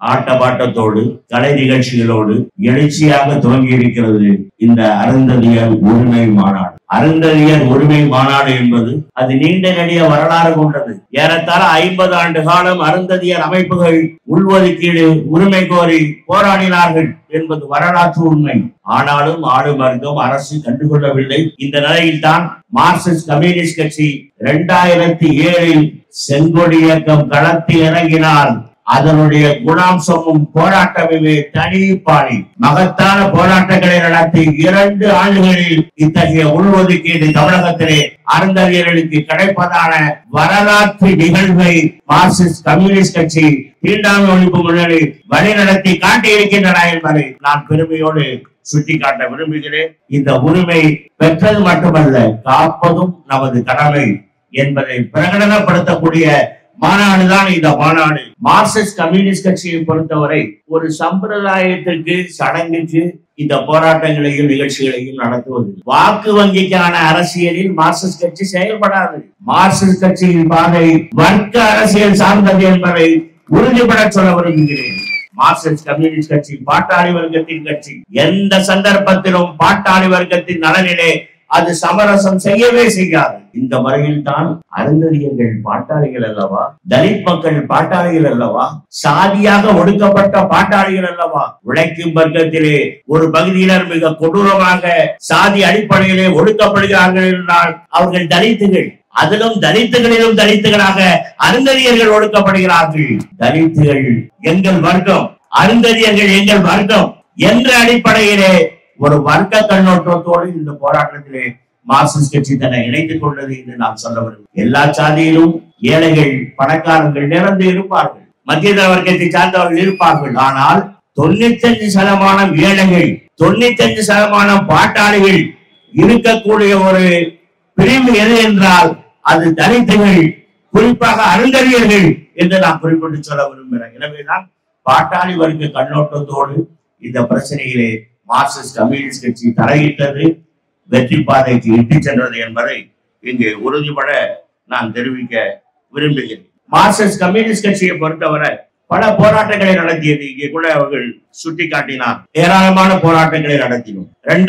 ஆட்டப்பாட்டத்தோடு கலை நிகழ்ச்சிகளோடு எழுச்சியாக துவங்கி இருக்கிறது இந்த அருந்ததியர் உரிமை மாநாடு. அருந்ததியர் உரிமை மாநாடு என்பது அது நீண்ட நெடிய வரலாறு கொண்டது. ஏறத்தாழ 50 ஆண்டு காலம் அருந்ததியர் அமைப்புகள் உள்ஒதுக்கீடு உரிமை கோரி போராடினார்கள் என்பது வரலாற்று உண்மை. ஆனாலும் ஆளும் வர்க்கம் அரசு கண்டுகொள்ளவில்லை. இந்த நிலையில் தான் மார்க்சிஸ்ட் கம்யூனிஸ்ட் கட்சி 2007 செங்கொடி இயக்கம் களத்தில் இறங்கினால் அதனுடைய குணாம்சமும் போராட்டமே தனி பாணி. மகத்தான போராட்டங்களை நடத்தி 2 ஆண்டுகளில் இத்தகைய உள்ஒதுக்கீடு தமிழகத்திலே அருந்ததியர்களுக்கு கிடைப்பதான வரலாற்று நிகழ்வை மார்க்சிஸ்ட் கம்யூனிஸ்ட் கட்சி தீண்டாமை ஒழிப்பு முன்னணி வழிநடத்தி காட்டியிருக்கின்றன என்பதை நான் பெருமையோடு சுட்டிக்காட்ட விரும்புகிறேன். இந்த உரிமை பெற்றது மட்டுமல்ல, காப்பதும் நமது கடமை என்பதை பிரகடனப்படுத்தக்கூடிய மாநாடுதான் இந்த மாநாடு. மார்க்சிஸ்ட் கம்யூனிஸ்ட் கட்சியை பொறுத்தவரை ஒரு சம்பிரதாயத்திற்கு சடங்குக்கு இந்த போராட்டங்களையும் நிகழ்ச்சிகளையும் நடத்துவது. வாக்கு வங்கிக்கான அரசியலில் மார்க்சிஸ்ட் கட்சி செயல்படாது. மார்க்சிஸ்ட் கட்சியின் பாதை வர்க்க அரசியல் சார்ந்தது என்பதை உறுதிபட சொல்ல விரும்புகிறேன். மார்க்சிஸ்ட் கம்யூனிஸ்ட் கட்சி பாட்டாளி வர்க்கத்தின் கட்சி. எந்த சந்தர்ப்பத்திலும் பாட்டாளி வர்க்கத்தின் நலனிலே அது சமரசம் செய்யவே செய்யாது. இந்த முறையில் தான் அருந்ததியர்கள் பாட்டாளிகள் அல்லவா, தலித் மக்கள் பாட்டாளிகள் அல்லவா, சாதியாக ஒடுக்கப்பட்ட பாட்டாளிகள் அல்லவா. உழைக்கும் வர்க்கத்திலே ஒரு பகுதியினர் மிக கொடூரமாக சாதி அடிப்படையிலே ஒடுக்கப்படுகிறார்கள் என்றால் அவர்கள் தலித்துகள். அதிலும் தலித்துகளிலும் தலித்துகளாக அருந்ததியர்கள் ஒடுக்கப்படுகிறார்கள். தலித்துகள் எங்கள் வர்க்கம், அருந்ததியர்கள் எங்கள் வர்க்கம் என்ற அடிப்படையிலே ஒரு வர்க்க கண்ணோட்டத்தோடு இந்த போராட்டத்திலே மார்க்சிஸ்ட் கட்சி தன்னை இணைத்துக் கொண்டது என்று நான் சொல்ல விரும்புகிறேன். எல்லா சாதியிலும் ஏழைகள் பணக்காரர்கள் நிறைந்து இருப்பார்கள், மத்திய வர்க்கத்தை சார்ந்தவர்கள் இருப்பார்கள். ஆனால் 95% ஏழைகள், 95% பாட்டாளிகள் இருக்கக்கூடிய ஒரு பிரிவு எது என்றால் அது தலித்துகள், குறிப்பாக அருந்ததியர்கள் என்று நான் குறிப்பிட்டு சொல்ல விரும்புகிறேன். எனவேதான் பாட்டாளி வர்க்க கண்ணோட்டத்தோடு இந்த பிரச்சனையிலே மார்க்சிஸ்ட் கம்யூனிஸ்ட் கட்சி தலையிட்டது வெற்றி பாதைக்கு இட்டு சென்றது என்பதை இங்கு உறுதிபட நான் தெரிவிக்க விரும்புகிறேன். மார்க்சிஸ்ட் கம்யூனிஸ்ட் கட்சியை பொறுத்தவரை பல போராட்டங்களை நடத்தியது இங்கே கூட அவர்கள் சுட்டிக்காட்டினார். ஏராளமான போராட்டங்களை நடத்தினோம்.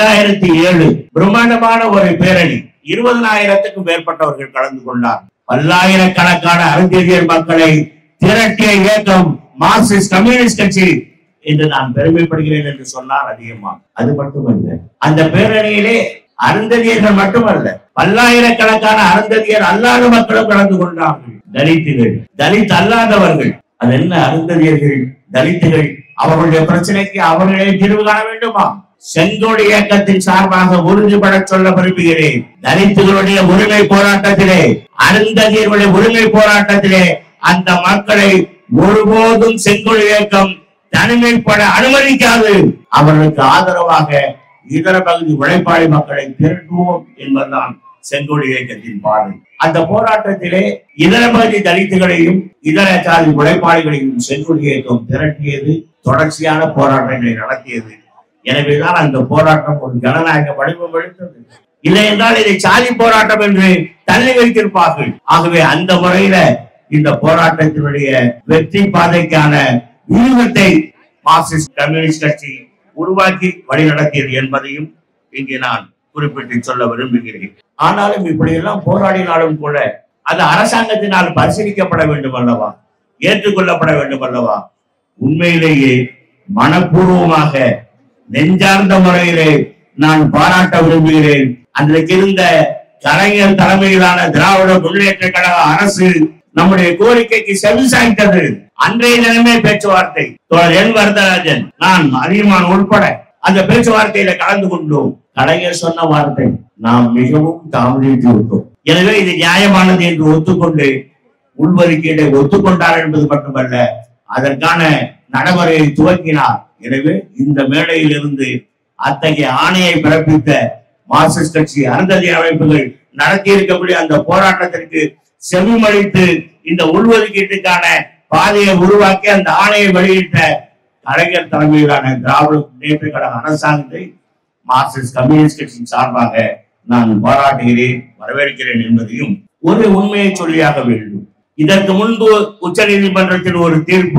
2007 பிரம்மாண்டமான ஒரு பேரணி, 20,000க்கும் மேற்பட்டவர்கள் கலந்து கொண்டார். பல்லாயிரக்கணக்கான அருந்ததியர் மக்களை திரட்டிய இயக்கம் மார்க்சிஸ்ட் கம்யூனிஸ்ட் கட்சி என்று நான் பெருமைப்படுகிறேன் என்று சொன்னார் அதிகமா. அது மட்டுமல்ல, அந்த பேரணியிலே அருந்ததியர்கள் மட்டுமல்ல, பல்லாயிரக்கணக்கான அருந்ததியர் அல்லாத மக்களும் கலந்து கொண்டார்கள். தலித்துகள், தலித் அல்லாதவர்கள். அது என்ன, அருந்ததியர்கள் தலித்துகள் அவர்களுடைய பிரச்சனைக்கு அவர்களே தீர்வு காண வேண்டுமா? செங்கோடி இயக்கத்தின் சார்பாக உறுதிபட சொல்ல விரும்புகிறேன். தலித்துகளுடைய உரிமை போராட்டத்திலே, அருந்ததியர்களுடைய உரிமை போராட்டத்திலே அந்த மக்களை ஒருபோதும் செங்கோடி இயக்கம் தனிமைப்பட அனுமதிக்காது. அவர்களுக்கு ஆதரவாக இதர பகுதி உழைப்பாளி மக்களை திரட்டுவோம் என்பதுதான் செங்கோடி இயக்கத்தின் பாதை. அந்த போராட்டத்திலே இதர பகுதி தலித்துகளையும் இதர சாதி உழைப்பாளிகளையும் செங்கோடி இயக்கம் திரட்டியது, தொடர்ச்சியான போராட்டங்களை நடத்தியது. எனவேதான் அந்த போராட்டம் ஒரு ஜனநாயக வடிவம் எடுத்தது. இல்லை என்றால் இதை சாதி போராட்டம் என்று தள்ளி வைத்திருப்பார்கள். ஆகவே அந்த முறையில இந்த போராட்டத்தினுடைய வெற்றி பாதைக்கான வியூகத்தை மார்க்சிஸ்ட் கம்யூனிஸ்ட் கட்சி உருவாக்கி வழிநடத்தியது என்பதையும் இங்கே நான் குறிப்பிட்டு சொல்ல விரும்புகிறேன். ஆனாலும் இப்படியெல்லாம் போராடினாலும் கூட அது அரசாங்கத்தினால் பரிசீலிக்கப்பட வேண்டும் அல்லவா, ஏற்றுக்கொள்ளப்பட வேண்டும் அல்லவா. உண்மையிலேயே மனப்பூர்வமாக நெஞ்சார்ந்த முறையிலே நான் பாராட்ட விரும்புகிறேன். அன்றைக்கு இருந்த கலைஞர் தலைமையிலான திராவிட முன்னேற்ற கழக அரசு நம்முடைய கோரிக்கைக்கு செவிசாய்த்தது. அன்றைய தினமே பேச்சுவார்த்தை, என் வரதராஜன், நான் அதிகமான உட்பட அந்த பேச்சுவார்த்தையில கலந்து கொண்டோம். கலைஞர் சொன்ன வார்த்தை நாம் மிகவும் தாமதித்து விட்டோம். எனவே இது நியாயமானது என்று ஒத்துக்கொண்டு உள்ஒதுக்கீட்டை ஒத்துக்கொண்டார் என்பது மட்டுமல்ல, அதற்கான நடைமுறையை துவக்கினார். எனவே இந்த மேடையில் இருந்து அத்தகைய ஆணையை பிறப்பித்த மார்க்சிஸ்ட் கட்சி அருந்ததி அமைப்புகள் நடத்தி இருக்கக்கூடிய அந்த போராட்டத்திற்கு செவிமளித்து இந்த உள்ஒதுக்கீட்டுக்கான பாதையை உருவாக்கி அந்த ஆணையை வெளியிட்ட கலைஞர் தலைமையிலான திராவிட முன்னேற்ற கழக அரசாங்கத்தை மார்க்சிஸ்ட் கம்யூனிஸ்ட் கட்சியின் சார்பாக நான் பாராட்டுகிறேன், வரவேற்கிறேன் என்பதையும் ஒரு உண்மையை சொல்லியாக வேண்டும். இதற்கு முன்பு உச்ச நீதிமன்றத்தில் ஒரு தீர்ப்பு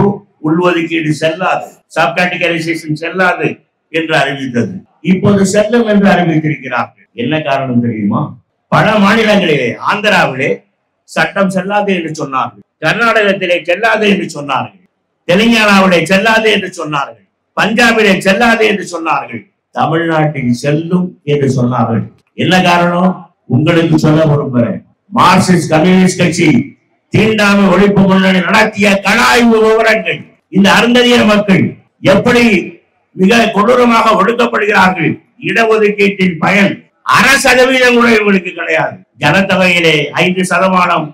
உள்ஒதுக்கீடு செல்லாது, சப்கேட்டகரைசேஷன் செல்லாது என்று அறிவித்தது. இப்போது செல்லும் என்று அறிவித்திருக்கிறார்கள். என்ன காரணம் தெரியுமா? பல மாநிலங்களிலே, ஆந்திராவிலே சட்டம் செல்லாது என்று சொன்னார்கள், கர்நாடகத்திலே செல்லாது என்று சொன்னார்கள், தெலுங்கானாவிலே செல்லாது என்று சொன்னார்கள், பஞ்சாபிலே செல்லாது என்று சொன்னார்கள், தமிழ்நாட்டில் செல்லும் என்று சொன்னார்கள். என்ன காரணம்? உங்களுக்கு சொல்ல விரும்புகிறேன். மார்க்சிஸ்ட் கம்யூனிஸ்ட் கட்சி தீண்டாமை ஒழிப்பு முன்னணி நடத்திய கணாய்வு விவரங்கள், இந்த அருந்ததியர் மக்கள் எப்படி மிக கொடூரமாக ஒடுக்கப்படுகிறார்கள், இடஒதுக்கீட்டின் பயன் 1% கூட இவங்களுக்கு கிடையாது. ஜனத்தொகையிலே 5%,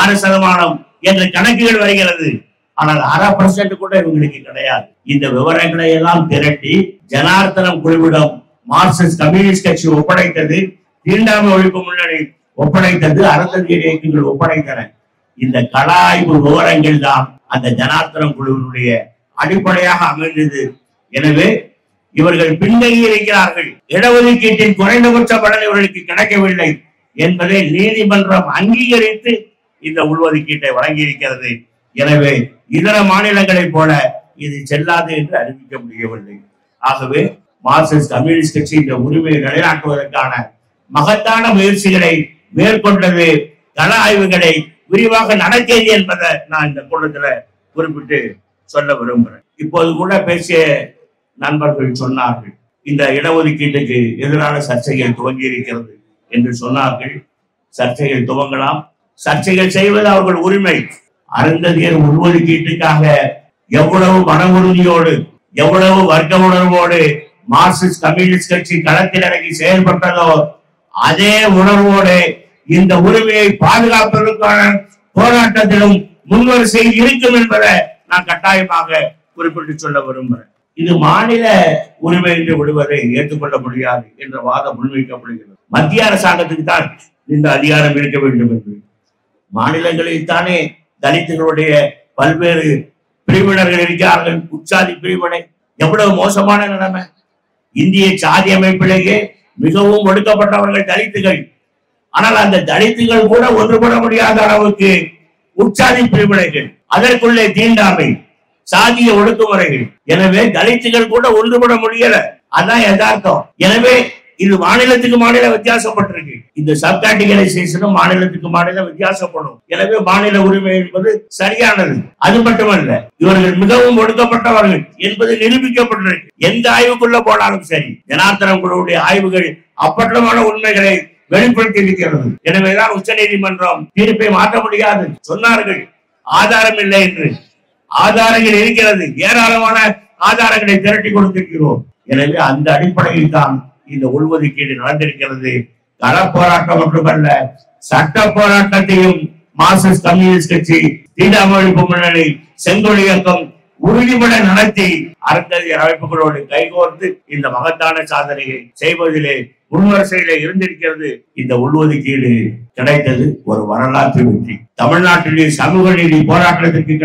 6% என்ற கணக்குகள் வருகிறது. ஆனால் 1% கூட இவங்களுக்கு கிடையாது. இந்த விவரங்களை எல்லாம் திரட்டி ஜனார்த்தனம் குழுவிடம் மார்க்சிஸ்ட் கம்யூனிஸ்ட் கட்சி ஒப்படைத்தது, தீண்டாமை ஒழிப்பு முன்னணி ஒப்படைத்தது, அருந்ததியர் இயக்கங்கள் ஒப்படைத்தன. இந்த கலாய்வு விவரங்கள் தான் அந்த ஜனார்த்தனம் குழுவினுடைய அடிப்படையாக அமைந்தது. எனவே இவர்கள் பின்தங்கி இருக்கிறார்கள், இடஒதுக்கீட்டின் குறைந்தபட்ச பலன் இவர்களுக்கு கிடைக்கவில்லை என்பதை நீதிமன்றம் அங்கீகரித்து இந்த உள்ஒதுக்கீட்டை வழங்கி இருக்கிறது. எனவே இதர மாநிலங்களைப் போல இது செல்லாது என்று அறிவிக்க முடியவில்லை. ஆகவே மார்க்சிஸ்ட் கம்யூனிஸ்ட் கட்சி இந்த உரிமையை நிலைநாட்டுவதற்கான மகத்தான முயற்சிகளை மேற்கொண்டது, கள ஆய்வுகளை விரிவாக நடத்தியது என்பதை நான் இந்த கூட்டத்துல குறிப்பிட்டு சொல்ல விரும்புகிறேன். இப்போது கூட பேசிய நண்பர்கள் சொன்னார்கள், இந்த இடஒதுக்கீட்டுக்கு எதிரான சர்ச்சைகள் துவங்கி இருக்கிறது என்று சொன்னார்கள். சர்ச்சைகள் துவங்கலாம், சர்ச்சைகள் செய்வது அவர்கள் உரிமை. அருந்ததியர் உள்ஒதுக்கீட்டுக்காக எவ்வளவு மன உறுதியோடு, எவ்வளவு வர்க்க உணர்வோடு மார்க்சிஸ்ட் கம்யூனிஸ்ட் கட்சி களத்தில் இறங்கி செயல்பட்டதோ அதே உணர்வோடு இந்த உரிமையை பாதுகாப்பதற்கான போராட்டத்திலும் முன்வரிசையில் இருக்கும் என்பதை நான் கட்டாயமாக குறிப்பிட்டு சொல்ல விரும்புகிறேன். இது மாநில உரிமை என்று விடுவதை ஏற்றுக்கொள்ள முடியாது என்ற வாதம் முன்வைக்கப்படுகிறது. மத்திய அரசாங்கத்துக்கு தான் இந்த அதிகாரம் இருக்க வேண்டும் என்று. மாநிலங்களில் தானே தலித்துகளுடைய பல்வேறு பிரிவினர்கள் இருக்கிறார்கள். உச்சாதி பிரிவினை எவ்வளவு மோசமான நிலைமை! இந்திய சாதி அமைப்பிலேயே மிகவும் ஒடுக்கப்பட்டவர்கள் தலித்துகள். ஆனால் அந்த தலித்துகள் கூட ஒன்றுபட முடியாத அளவுக்கு உச்சாதி பிரிவினைகள், அதற்குள்ளே தீண்டாமை, சாதிய ஒடுக்குமுறைகள். எனவே தலித்துகள் கூட ஒன்றுபட முடியல. அதான் யதார்த்தம். எனவே இது மாநிலத்துக்கு மாநில வித்தியாசப்பட்டிருக்கு. இந்த சப்கேட்டகரைசேஷனும் மாநிலத்துக்கு மாநிலம் வித்தியாசப்படும். எனவே மாநில உரிமை என்பது சரியானது. அது மட்டுமல்ல, இவர்கள் மிகவும் ஒடுக்கப்பட்டவர்கள் என்பது நிரூபிக்கப்பட்டிருக்கு. எந்த ஆய்வுக்குள்ள போனாலும் சரி, ஜனார்த்தனம் குழுவுடைய ஆய்வுகள் அப்பட்டமான உண்மைகளை வெளிப்படுத்தி இருக்கிறது. எனவேதான் உச்ச நீதிமன்றம் தீர்ப்பை மாற்ற முடியாது சொன்னார்கள். ஆதாரம் இல்லை என்று. ஆதாரங்கள் இருக்கிறது, ஏராளமான ஆதாரங்களை திரட்டி கொடுத்திருக்கிறோம். எனவே அந்த அடிப்படையில் தான் இந்த உள்ஒதுக்கீடு நடந்திருக்கிறது. கள போராட்டம் மட்டுமல்ல, சட்ட போராட்டத்தையும் மார்க்சிஸ்ட் கம்யூனிஸ்ட் கட்சி, தீண்டாமை ஒழிப்பு முன்னணி, செங்கோல் இயக்கம் உறுதிபட நடத்தி அருந்ததியர் அமைப்புகளோடு கைகோர்த்து இந்த மகத்தான சாதனையை செய்வதிலே முன்வரிசையிலே இருந்திருக்கிறது. இந்த உள்ஒதுக்கீடு கிடைத்தது ஒரு வரலாற்று வெற்றி. தமிழ்நாட்டிலே சமூக நீதி போராட்டத்திற்கு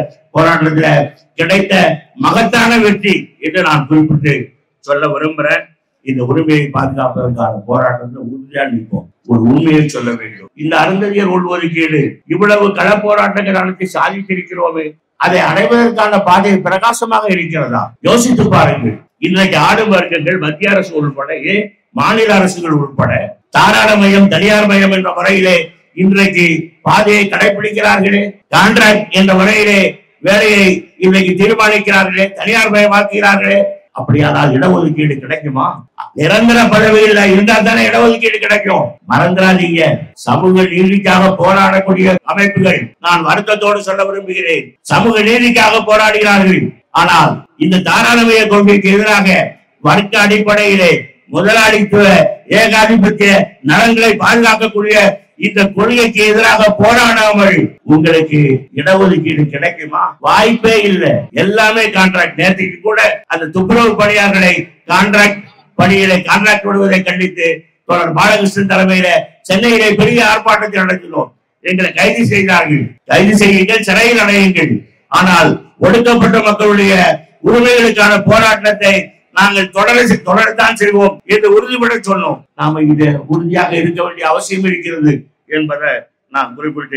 கிடைத்த மகத்தான வெற்றி என்று நான் குறிப்பிட்டு சொல்ல விரும்புகிறேன். இந்த உரிமையை பாதுகாப்பதற்கான போராட்டத்தில் உறுதியா நிற்போம். ஒரு உண்மையை சொல்ல வேண்டும். இந்த அருந்ததியர் உள்ஒதுக்கீடு இவ்வளவு கள போராட்டங்கள் நடத்தி சாதித்திருக்கிறோமே, அதை அடைவதற்கான பாதை பிரகாசமாக இருக்கிறதா? யோசித்து பாருங்கள். இன்றைக்கு ஆடும் வர்க்கங்கள் மத்திய அரசு உள்பட, மாநில அரசுகள் உள்பட, தாராளமயம், தனியார் மயம் என்ற முறையிலே இன்றைக்கு பாதையை கடைபிடிக்கிறார்களே, கான்ட்ராக்ட் என்ற முறையிலே வேலையை இன்றைக்கு தீர்மானிக்கிறார்களே, தனியார் மயமாக்குகிறார்களே. அப்படியானால் இடஒதுக்கீடு கிடைக்குமா? நிரந்தர பதவியில் இருந்தால் தானே இடஒதுக்கீடு கிடைக்கும். மறந்துடாதீங்க, சமூக நீதிக்காக போராடக்கூடிய அமைப்புகள், நான் வருத்தத்தோடு சொல்ல விரும்புகிறேன், சமூக நீதிக்காக போராடுகிறார்கள். ஆனால் இந்த தாராளமய கொள்கைக்கு எதிராக வர்க்க அடிப்படையிலே முதலாளித்துவ ஏகாதிபத்திய நலன்களை பாதுகாக்கக்கூடிய இந்த கொள்கைக்கு எதிராக போராடாமல் உங்களுக்கு இடஒதுக்கீடு கிடைக்குமா? வாய்ப்பே இல்லை. எல்லாமே கான்ட்ராக்ட். நேற்றுக்கு கூட அந்த துப்புரவு பணியாளர்களை கான்ட்ராக்ட் பணியிலே கான்ட்ராக்ட் விடுவதை கண்டித்து தொடர் பாலகிருஷ்ணன் தலைமையில சென்னையிலே பெரிய ஆர்ப்பாட்டத்தை நடத்தினோம். எங்களை கைது செய்தார்கள். கைது செய்யுங்கள், சிறையில் அடையுங்கள். ஆனால் ஒடுக்கப்பட்ட மக்களுடைய உரிமைகளுக்கான போராட்டத்தை நாங்கள் தொடரத்தான் செய்வோம் என்று உறுதிபட சொன்னோம். நாம இது உறுதியாக இருக்க வேண்டிய அவசியம் இருக்கிறது என்பதை நான் குறிப்பிட்டு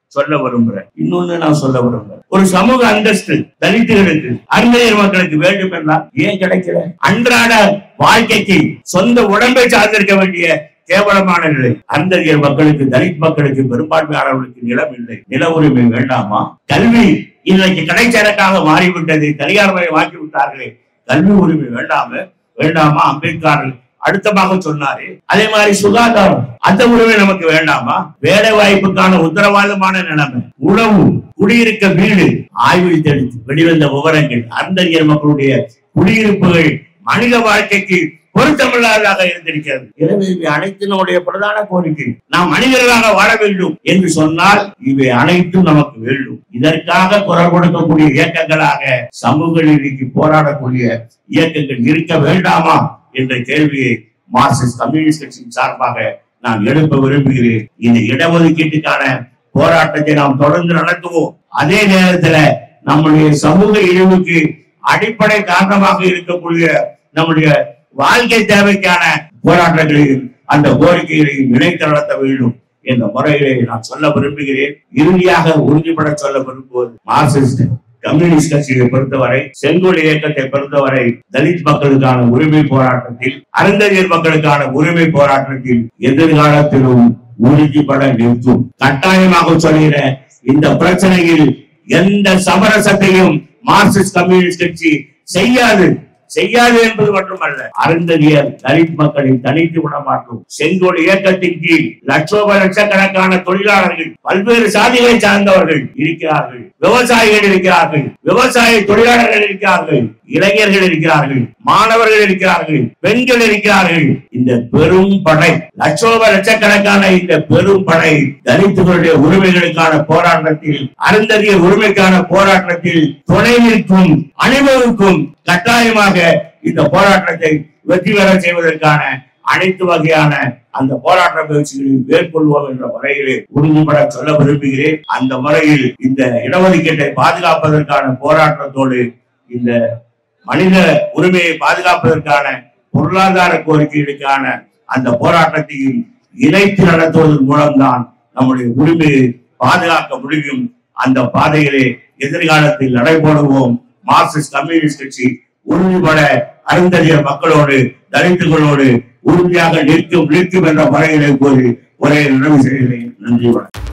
சொல்ல விரும்புறேன். இன்னொன்னு நான் சொல்ல விரும்புறேன். ஒரு சமூக அந்தஸ்து தலித்துகளுக்கு, அருந்ததியர் மக்களுக்கு வேண்டும் என்றால் ஏன் கிடைக்கல? அன்றாட வாழ்க்கைக்கு சொந்த உடம்பை சார்ந்திருக்க வேண்டிய கேவலமான நிலை. அருந்ததியர் மக்களுக்கு, தலித் மக்களுக்கு, பெரும்பான்மையானவர்களுக்கு நிலம் இல்லை. நில உரிமை வேண்டாமா? கல்வி இன்னைக்கு கடைச்சரக்காக மாறிவிட்டது. தனியார் வாக்கி விட்டார்களே, கல்வி உரிமை வேண்டாமா? அம்பேத்கர் அடுத்தமாக சொன்னாரு. அதே மாதிரி சுகாதாரம், அந்த உரிமை நமக்கு வேண்டாமா? வேலை வாய்ப்புக்கான உத்தரவாதமான நிலைமை, உணவு, குடியிருக்க வீடு, ஆய்வில் தெளித்து வெளிவந்த விவரங்கள் அருந்ததியர் மக்களுடைய குடியிருப்புகள் மனித வாழ்க்கைக்கு பொருத்தமில்லாததாக இருந்திருக்கிறது. எனவே இவை அனைத்து நம்முடைய பிரதான கோரிக்கை. நாம் மனிதர்களாக வாழ வேண்டும் என்று சொன்னால் இவை அனைத்தும் நமக்கு வேண்டும். இதற்காக குரல் கொடுக்கக்கூடிய இயக்கங்களாக சமூக நீதிக்கு போராடக்கூடிய இயக்கங்கள் இருக்க வேண்டாமா என்ற கேள்வியை மார்க்சிஸ்ட் கம்யூனிஸ்ட் கட்சியின் சார்பாக நான் எழுப்ப விரும்புகிறேன். இந்த இடஒதுக்கீட்டுக்கான போராட்டத்தை நாம் தொடர்ந்து நடத்துவோம். அதே நேரத்தில் நம்முடைய சமூக இழிவுக்கு அடிப்படை காரணமாக இருக்கக்கூடிய நம்முடைய வாழ்க்கை தேவைக்கான போராட்டங்களையும் அந்த கோரிக்கைகளையும் இணைத்து நடத்த வேண்டும் என்ற முறையிலே நான் சொல்ல விரும்புகிறேன். இறுதியாக உறுதிப்பட சொல்ல விரும்புவது, மார்க்சிஸ்ட் கம்யூனிஸ்ட் கட்சியை பொறுத்தவரை, செங்கோல் இயக்கத்தை பொறுத்தவரை, தலித் மக்களுக்கான உரிமை போராட்டத்தில், அருந்ததியர் மக்களுக்கான உரிமை போராட்டத்தில் எதிர்காலத்திலும் உறுதிப்பட நிற்கும். கட்டாயமாக சொல்கிற இந்த பிரச்சனையில் எந்த சமரசத்தையும் மார்க்சிஸ்ட் கம்யூனிஸ்ட் கட்சி செய்யாது என்பது மட்டுமல்ல, அருந்ததியர் தலித் மக்களை தனித்து விட மாட்டோம். செங்கோல் இயக்கத்தின் கீழ் லட்சக்கணக்கான தொழிலாளர்கள், பல்வேறு சாதிகளை சார்ந்தவர்கள் இருக்கிறார்கள், விவசாயிகள் இருக்கிறார்கள், விவசாய தொழிலாளர்கள் இருக்கிறார்கள், இளைஞர்கள் இருக்கிறார்கள், மாணவர்கள் இருக்கிறார்கள், பெண்கள் இருக்கிறார்கள். இந்த பெரும் படை, லட்சக்கணக்கான இந்த பெரும் படை தலித்துகளுடைய உரிமைகளுக்கான போராட்டத்தில், அருந்ததியர் உரிமைக்கான போராட்டத்தில் துணை நிற்கும், அனுபவிக்கும். கட்டாயமாக இந்த போராட்டத்தை வெற்றி பெற செய்வதற்கான அனைத்து வகையான அந்த போராட்ட முயற்சிகளில் மேற்கொள்வோம் என்ற முறையிலே உறுதிபட சொல்ல விரும்புகிறேன். அந்த முறையில் இந்த இடஒதுக்கீட்டை பாதுகாப்பதற்கான போராட்டத்தோடு இந்த மனித உரிமையை பாதுகாப்பதற்கான பொருளாதார கோரிக்கைகளுக்கான அந்த போராட்டத்தையும் இணைத்து நடத்துவதன் மூலம்தான் நம்முடைய உரிமையை பாதுகாக்க முடியும். அந்த பாதையிலே எதிர்காலத்தில் நடைபோடுவோம். மார்க்சிஸ்ட் கம்யூனிஸ்ட் கட்சி உறுதிபட அருந்ததியர் மக்களோடு, தலித்துகளோடு உறுதியாக நிற்கும் என்ற முறையிலே கூறி உரையை நிறைவு செய்கிறேன். நன்றி.